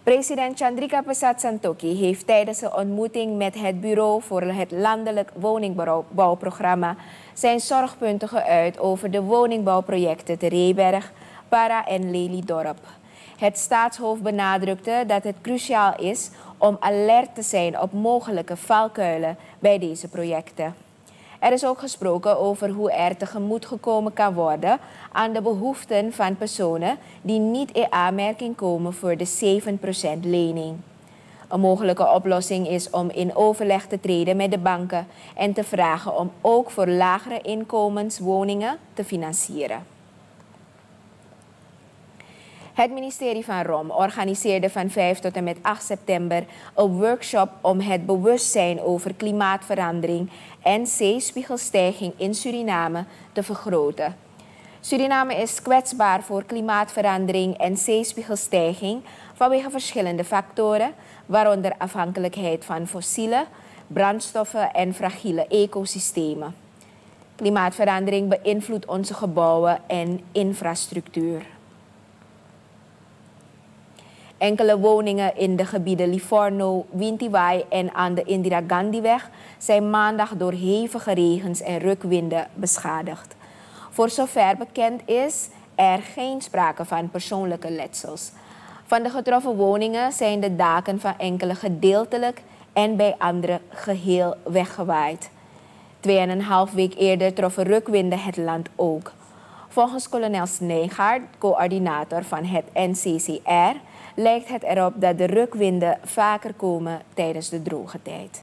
President Chandrika Persat Santokhi heeft tijdens een ontmoeting met het Bureau voor het Landelijk Woningbouwprogramma zijn zorgpunten geuit over de woningbouwprojecten te Reeberg, Para en Lelydorp. Het staatshoofd benadrukte dat het cruciaal is om alert te zijn op mogelijke valkuilen bij deze projecten. Er is ook gesproken over hoe er tegemoet gekomen kan worden aan de behoeften van personen die niet in aanmerking komen voor de 7% lening. Een mogelijke oplossing is om in overleg te treden met de banken en te vragen om ook voor lagere inkomenswoningen te financieren. Het ministerie van ROM organiseerde van 5 tot en met 8 september een workshop om het bewustzijn over klimaatverandering en zeespiegelstijging in Suriname te vergroten. Suriname is kwetsbaar voor klimaatverandering en zeespiegelstijging vanwege verschillende factoren, waaronder afhankelijkheid van fossiele brandstoffen en fragiele ecosystemen. Klimaatverandering beïnvloedt onze gebouwen en infrastructuur. Enkele woningen in de gebieden Livorno, Wintiwai en aan de Indira Gandhiweg zijn maandag door hevige regens en rukwinden beschadigd. Voor zover bekend is er geen sprake van persoonlijke letsels. Van de getroffen woningen zijn de daken van enkele gedeeltelijk en bij andere geheel weggewaaid. 2,5 week eerder troffen rukwinden het land ook. Volgens kolonel Snijgaard, coördinator van het NCCR, lijkt het erop dat de rukwinden vaker komen tijdens de droge tijd.